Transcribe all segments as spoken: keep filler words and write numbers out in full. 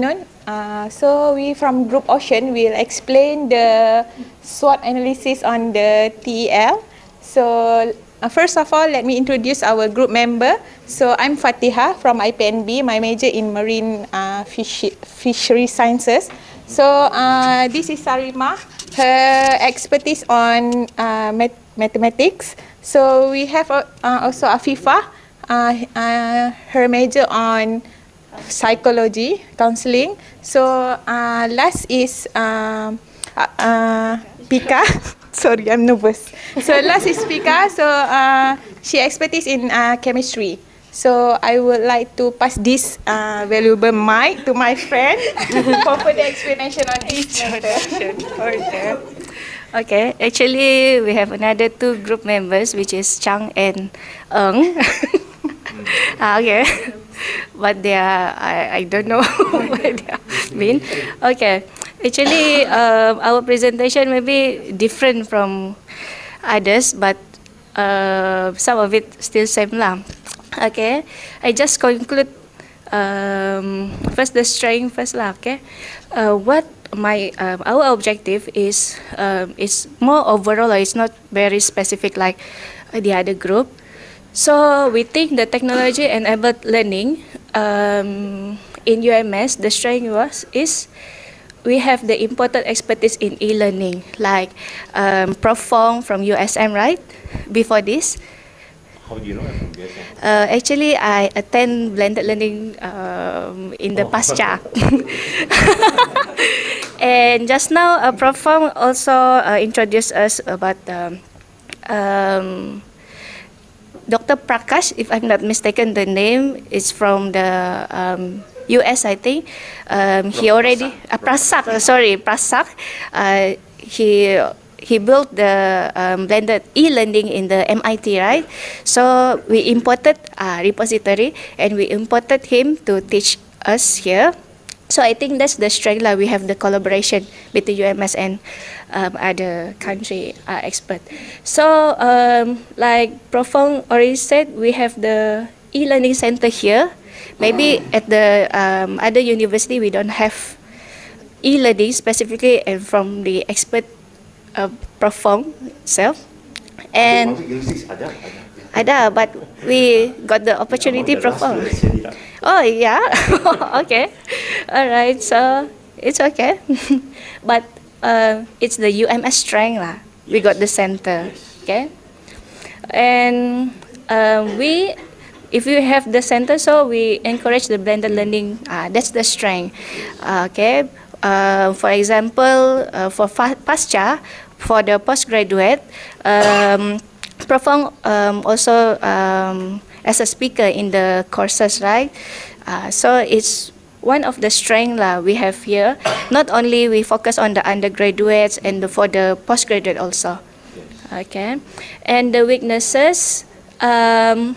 afternoon. Uh, so we from Group Ocean will explain the SWOT analysis on the T E L. So uh, first of all, let me introduce our group member. So I'm Fatiha from I P N B. My major in marine uh, fish, fishery sciences. So uh, this is Sarima. Her expertise on uh, math mathematics. So we have uh, also Afifa. Uh, uh, her major on psychology, counseling. So uh, last is um, uh, uh, Pika. Sorry, I'm nervous. So last is Pika. So uh, she expertise in uh, chemistry. So I would like to pass this uh, valuable mic to my friend for further explanation on this matter. Okay, actually we have another two group members, which is Chang and Eng. Okay, but they are, I, I don't know what they mean. Okay, actually um, our presentation may be different from others, but uh, some of it still same lah. Okay, I just conclude um, first the strength first lah. Okay, uh, what my um, our objective is um, is more overall. It's not very specific like the other group. So we think the technology enabled learning um, in U M S. The strength was is we have the important expertise in e-learning, like um, Prof Fong from U S M, right? Before this. How do you know I'm from U S M? Uh, actually, I attend blended learning um, in the oh. Pasca. And just now, uh, Prof Fong also uh, introduced us about um, um, Doctor Prakash, if I'm not mistaken, the name is from the um, U S, I think. Um, he already, uh, Prasak, uh, sorry, Prasak. Uh, he he built the um, blended e-learning in the M I T, right? So we imported a repository and we imported him to teach us here. So I think that's the strength lah. We have the collaboration between U M S and um, other country uh, expert. So um, like Prof Fong already said, we have the e-learning center here. Maybe at the um, other university we don't have e-learning specifically and from the expert uh, Prof Fong itself. And ada, but we got the opportunity Prof Fong. Oh yeah, okay, all right. So it's okay, but uh, it's the U M S strength lah. We got the center, okay, and uh, we, if you have the center, so we encourage the blended learning. Uh, that's the strength, uh, okay. Uh, for example, uh, for Pasca, for the postgraduate, um, Prof Fong um, also. Um, as a speaker in the courses, right? Uh, so it's one of the strengths lah we have here. Not only we focus on the undergraduates and the, for the postgraduate also. Okay, and the weaknesses. Um,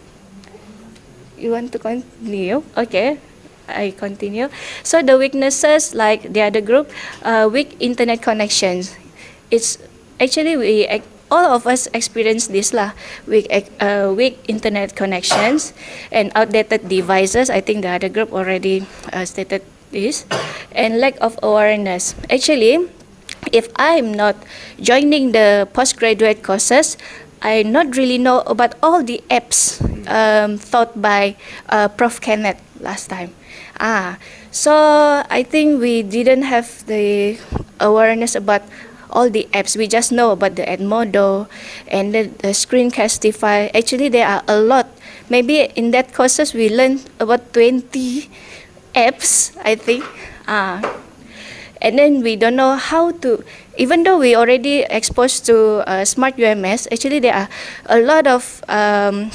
you want to continue? Okay, I continue. So the weaknesses, like the other group, uh, weak internet connections. It's actually we. All of us experience this lah, weak, uh, weak internet connections and outdated devices. I think the other group already uh, stated this, and lack of awareness. Actually, if I'm not joining the postgraduate courses, I not really know about all the apps um, taught by uh, Prof Kenneth last time. Ah, so I think we didn't have the awareness about all the apps. We just know about the Edmodo and the, the Screencastify. Actually, there are a lot. Maybe in that courses we learned about twenty apps, I think. Uh, and then we don't know how to, even though we already exposed to uh, Smart U M S, actually there are a lot of um,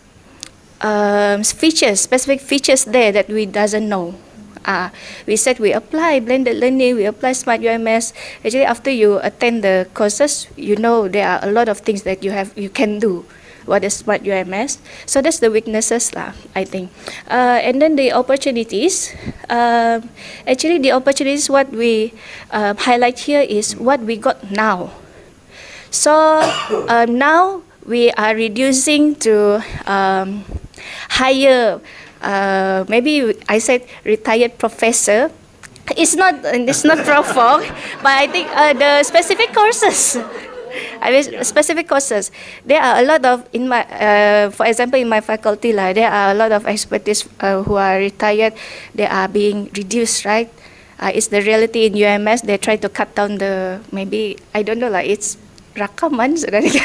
um, features, specific features there that we doesn't know. Uh, we said we apply blended learning, we apply Smart U M S. Actually, after you attend the courses, you know there are a lot of things that you have you can do. What is Smart U M S? So that's the weaknesses lah, I think. Uh, and then the opportunities. Uh, actually, the opportunities what we uh, highlight here is what we got now. So uh, now we are reducing to um, higher, uh, maybe I said retired professor. It's not, it's not profound, but I think uh, the specific courses. I mean, specific courses. There are a lot of in my, uh, for example, in my faculty, like, there are a lot of expertise uh, who are retired. They are being reduced, right? Uh, it's the reality in U M S. They try to cut down the, maybe, I don't know, like it's rakaman.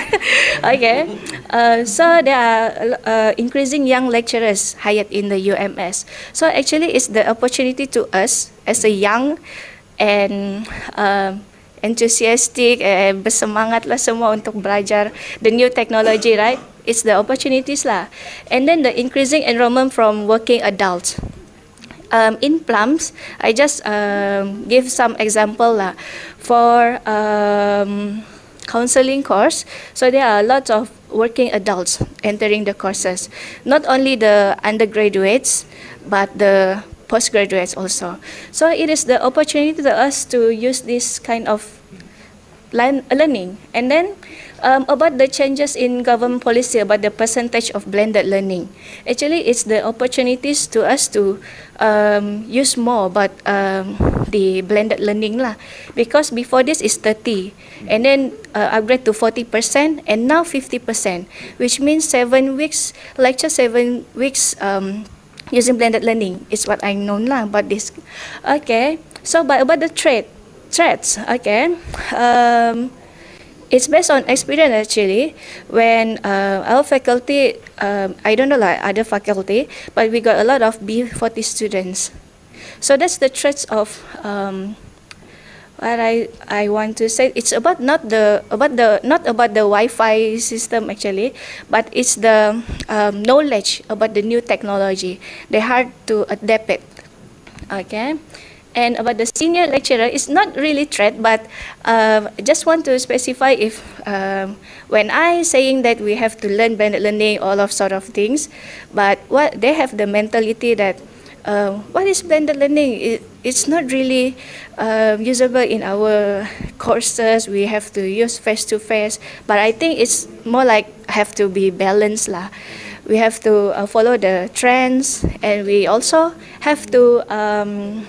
Okay. Uh, so there are uh, increasing young lecturers hired in the U M S. So actually, it's the opportunity to us as a young and uh, enthusiastic, eh, bersemangat lah semua untuk belajar the new technology, right? It's the opportunities lah. And then the increasing enrollment from working adults. Um, in Plums, I just um, give some example lah. For um, counseling course, so there are lots of working adults entering the courses. Not only the undergraduates, but the postgraduates also. So it is the opportunity to us to use this kind of learning. And then um, about the changes in government policy about the percentage of blended learning. Actually, it's the opportunities to us to um, use more about um, the blended learning lah. Because before this is thirty, and then uh, upgrade to forty percent, and now fifty percent, which means seven weeks lecture, seven weeks um, using blended learning is what I know lah about this. Okay, so but about the trade, threats, okay, um, it's based on experience actually. When uh, our faculty, um, I don't know like other faculty, but we got a lot of B forty students. So that's the threats of um, what I I want to say. It's about not the about the not about the Wi-Fi system actually, but it's the um, knowledge about the new technology. They're hard to adapt it. Okay. And about the senior lecturer, it's not really threat, but uh, I just want to specify if um, when I saying that we have to learn blended learning, all of sort of things, but what they have the mentality that uh, what is blended learning? It, it's not really uh, usable in our courses. We have to use face to face, but I think it's more like have to be balanced lah. We have to uh, follow the trends, and we also have to. Um,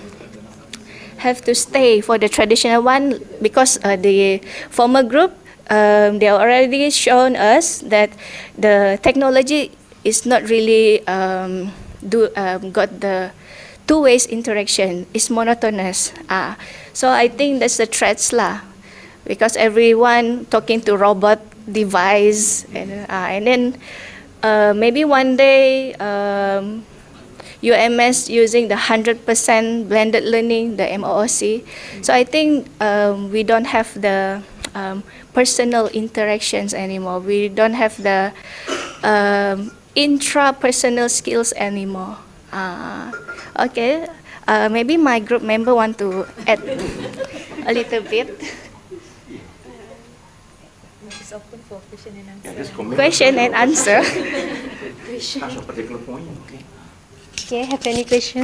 have to stay for the traditional one, because uh, the former group, um, they already shown us that the technology is not really um, do um, got the two ways interaction. It's monotonous. Ah, so I think that's the threats lah, because everyone talking to robot device, and uh, and then uh, maybe one day. Um, U M S using the one hundred percent blended learning, the M O O C. So I think um, we don't have the um, personal interactions anymore. We don't have the um, intrapersonal skills anymore. Uh, okay, uh, maybe my group member want to add a little bit. It's open for question and answer. Yeah, just comment. Question and answer. Question. Touch a particular point, okay. Okay, have any question?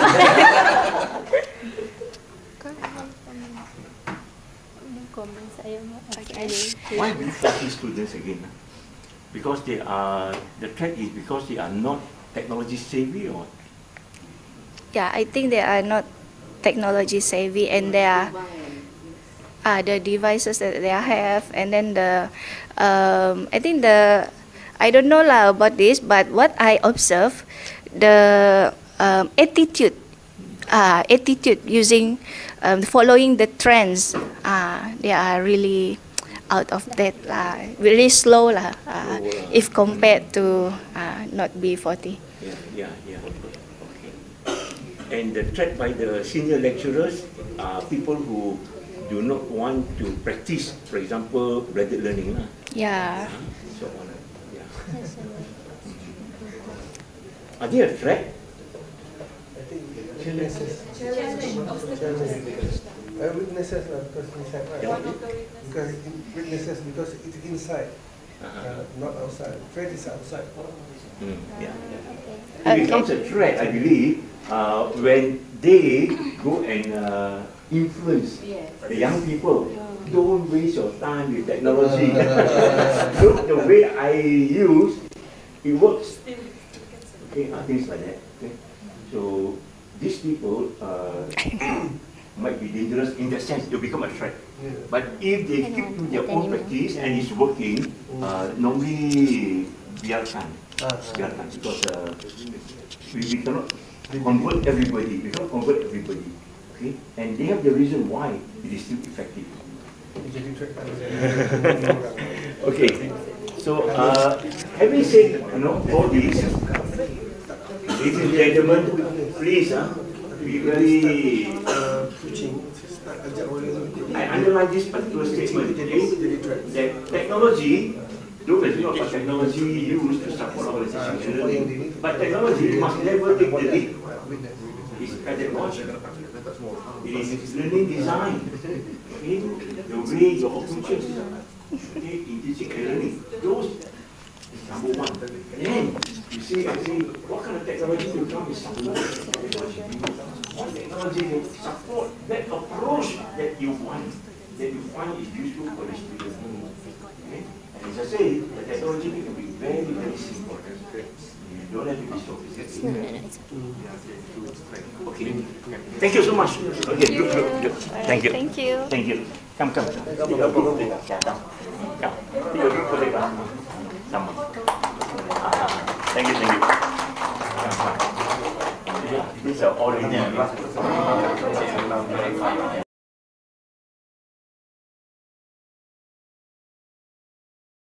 Why B forty students again? Because they are, the threat is because they are not technology savvy, or? Yeah, I think they are not technology savvy, and they are uh, the devices that they have, and then the um, I think the I don't know lah about this, but what I observe, the um, attitude, uh, attitude using, um, following the trends, uh, they are really out of date lah, really slow lah, uh, if compared to uh, not B forty. Yeah, yeah, yeah. Okay. And the threat by the senior lecturers are people who do not want to practice, for example, blended learning lah. Yeah. So on. Yeah. Are they a threat? I think challenges. Challenges. Uh, witnesses lah, because inside, right? Yeah. Because witnesses, because it's inside, Uh-huh. uh, not outside. Threat is outside. Mm, yeah. Okay. It becomes a threat, I believe, uh, when they go and uh, influence the young people don't waste your time with technology. Look, the way I use, it works. Okay, uh, things like that. Okay, so these people uh, might be dangerous in that sense. They become a threat. Yeah. But if they keep to their own practice and it's working, uh, normally biarkan, biarkan because uh, we, we cannot convert everybody. We cannot convert everybody. Okay, and they have the reason why it is still effective. Okay, so uh, having said you know all this, ladies and gentlemen, please uh, be very. Uh, I underline this particular statement. Okay, that technology, don't mention about technology used to support organization learning, but technology must never take the lead. It's pedagogy. It is learning design. Okay, the way your approaches, okay, in teaching and learning, those is number one. Then you see, I say, what kind of technology will come is support technology. What technology will support that approach that you want, that you find is useful for the student. Okay? And as I say, the technology can be very, very simple. You don't have to be sophisticated. Okay. Thank you so much. Okay, good, good, good. Thank you. Thank you. Thank you. Come, come. Come. Come. Come. Come. Thank you, thank you. These are all in